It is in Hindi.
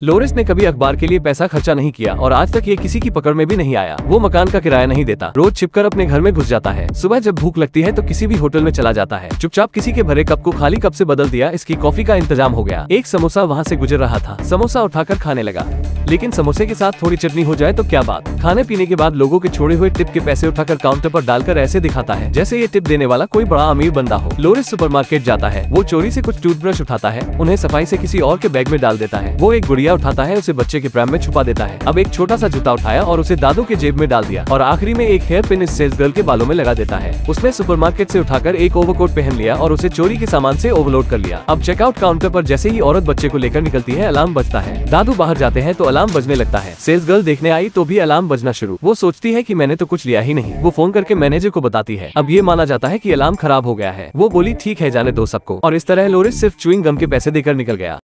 लोरिस ने कभी अखबार के लिए पैसा खर्चा नहीं किया और आज तक ये किसी की पकड़ में भी नहीं आया। वो मकान का किराया नहीं देता, रोज छिपकर अपने घर में घुस जाता है। सुबह जब भूख लगती है तो किसी भी होटल में चला जाता है। चुपचाप किसी के भरे कप को खाली कप से बदल दिया। इसकी कॉफी का इंतजाम हो गया। एक समोसा वहाँ से गुजर रहा था, समोसा उठाकर खाने लगा, लेकिन समोसे के साथ थोड़ी चटनी हो जाए तो क्या बात। खाने पीने के बाद लोगों के छोड़े हुए टिप के पैसे उठाकर काउंटर पर डालकर ऐसे दिखाता है जैसे ये टिप देने वाला कोई बड़ा अमीर बंदा हो। लोरिस सुपरमार्केट जाता है। वो चोरी से कुछ टूथब्रश उठाता है, उन्हें सफाई से किसी और के बैग में डाल देता है। वो एक गुड़िया उठाता है, उसे बच्चे के प्रैम में छुपा देता है। अब एक छोटा सा जूता उठाया और उसे दादू के जेब में डाल दिया और आखिरी में एक हेयर पिन इस सेल्स गर्ल के बालों में लगा देता है। उसने सुपरमार्केट से उठाकर एक ओवरकोट पहन लिया और उसे चोरी के सामान से ओवरलोड कर लिया। अब चेकआउट काउंटर पर जैसे ही औरत बच्चे को लेकर निकलती है, अलार्म बजता है। दादू बाहर जाते हैं तो अलार्म बजने लगता है। सेल्स गर्ल देखने आई तो भी अलार्म बजना शुरू। वो सोचती है कि मैंने तो कुछ लिया ही नहीं। वो फोन करके मैनेजर को बताती है। अब ये माना जाता है कि अलार्म खराब हो गया है। वो बोली ठीक है, जाने दो सबको। और इस तरह लोरिस सिर्फ च्युइंग गम के पैसे देकर निकल गया।